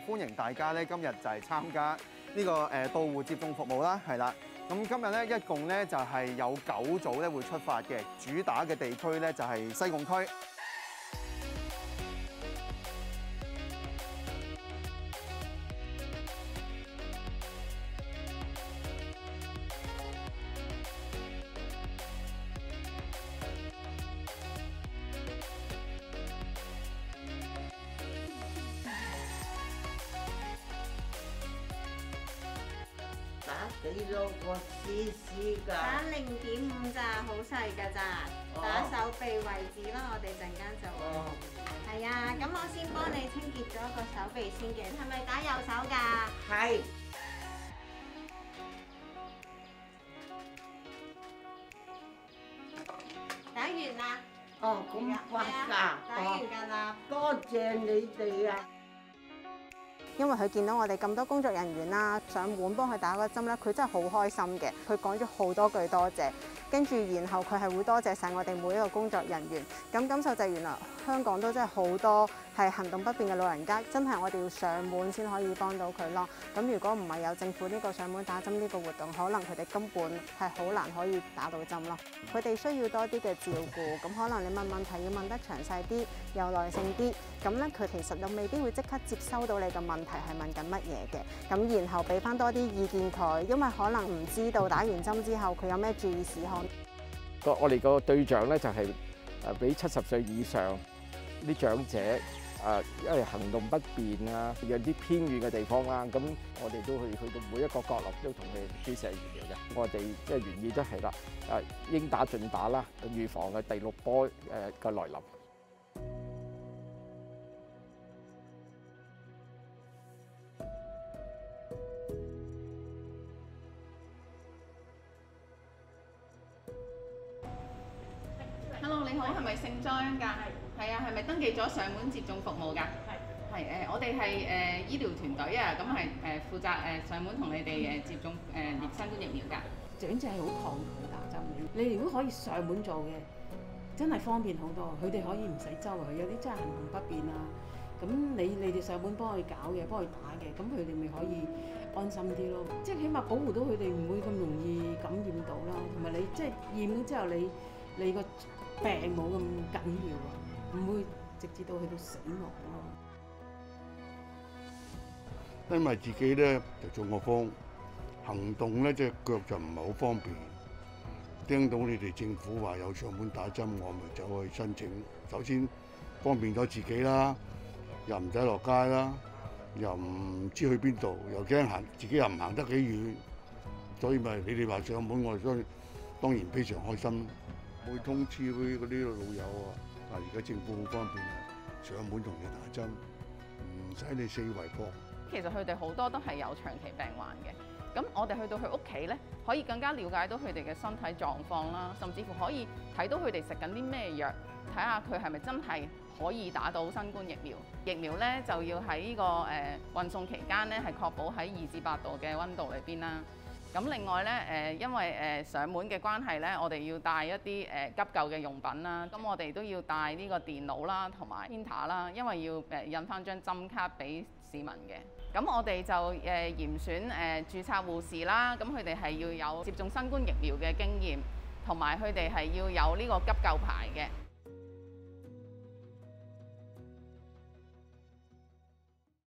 歡迎大家咧今日就係參加呢個到戶接種服務啦，係啦。咁今日咧一共咧就係有9組咧會出發嘅，主打嘅地區咧就係西貢區。 打幾多個 CC 㗎？ 打0.5咋，好細㗎咋。打手臂位置啦，我哋陣間就會。係啊，咁我先幫你清潔咗個手臂先嘅，係咪打右手㗎？ 係。 打完啦。 哦，咁快㗎！ 打完㗎啦。 多謝你哋啊！ 因為佢見到我哋咁多工作人員啦，上門幫佢打個針咧，佢真係好開心嘅。佢講咗好多句多謝，跟住然後佢係會多謝晒我哋每一個工作人員。咁感受就係原來香港都真係好多係行動不便嘅老人家，真係我哋要上門先可以幫到佢咯。咁如果唔係有政府呢個上門打針呢個活動，可能佢哋根本係好難可以打到針咯。佢哋需要多啲嘅照顧，咁可能你問問題要問得詳細啲，有耐性啲，咁咧佢其實又未必會即刻接收到你嘅問題係問緊乜嘢嘅，咁然後俾翻多啲意見佢，因為可能唔知道打完針之後佢有咩注意事項。 我哋個對象咧就係俾70歲以上啲長者，因為行動不便啊，有啲偏遠嘅地方啦，咁我哋都去到每一個角落都同佢哋注射疫苗嘅。我哋即係原意都係啦，應打盡打啦，預防嘅第6波嘅來臨。 Hello， 你好，係咪姓張㗎？係啊，係咪登記咗上門接種服務㗎？係我哋係醫療團隊啊，咁係負責上門同你哋接種新冠疫苗㗎。 長者係好抗拒打針嘅，你如果可以上門做嘅，真係方便好多。佢哋可以唔使周圍去，有啲真係行動不便啊。咁你哋上門幫佢搞嘅，幫佢打嘅，咁佢哋咪可以安心啲咯。即係起碼保護到佢哋唔會咁容易感染到啦。同埋你即係驗咗之後，你個病冇咁緊要啊，唔會直至到去到死亡咯。 因為自己咧就中過風，行動咧隻腳就唔係好方便。聽到你哋政府話有上門打針，我咪走去申請。首先方便咗自己啦，又唔使落街啦，又唔知去邊度，又驚行自己又唔行得幾遠，所以咪你哋話上門，我哋當然非常開心。會通知嗰啲老友啊，而家政府好方便啊，上門同你打針，唔使你四圍撲。 其實佢哋好多都係有長期病患嘅，咁我哋去到佢屋企咧，可以更加了解到佢哋嘅身體狀況啦，甚至乎可以睇到佢哋食緊啲咩藥，睇下佢係咪真係可以打到新冠疫苗。疫苗咧就要喺呢個運送期間咧係確保喺2至8度嘅温度裏邊啦。咁另外咧，因為上門嘅關係咧，我哋要帶一啲急救嘅用品啦。咁我哋都要帶呢個電腦啦，同埋 printer 啦，因為要印翻張針卡俾市民嘅。咁我哋就嚴選註冊護士啦，咁佢哋係要有接種新冠疫苗嘅經驗，同埋佢哋係要有呢個急救牌嘅。